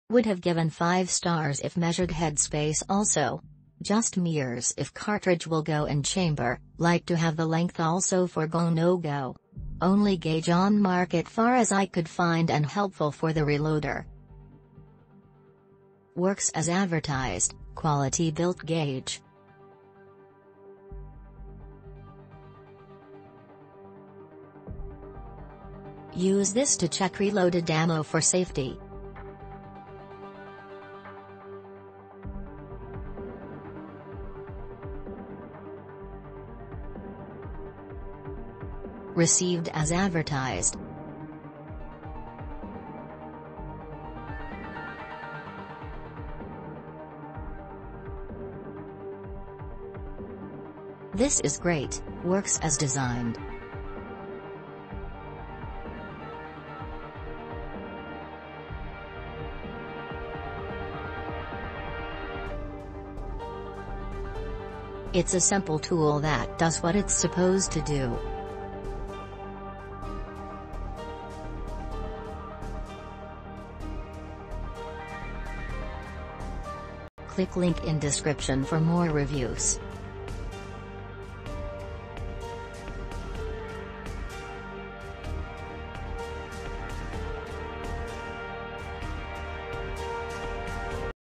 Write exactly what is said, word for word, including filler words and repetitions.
Would have given five stars if measured headspace also. Just mirrors if cartridge will go in chamber, like to have the length also for go no go. Only gauge on market far as I could find and helpful for the reloader. Works as advertised, quality built gauge. Use this to check reloaded ammo for safety. Received as advertised. This is great, works as designed. It's a simple tool that does what it's supposed to do. Click link in description for more reviews.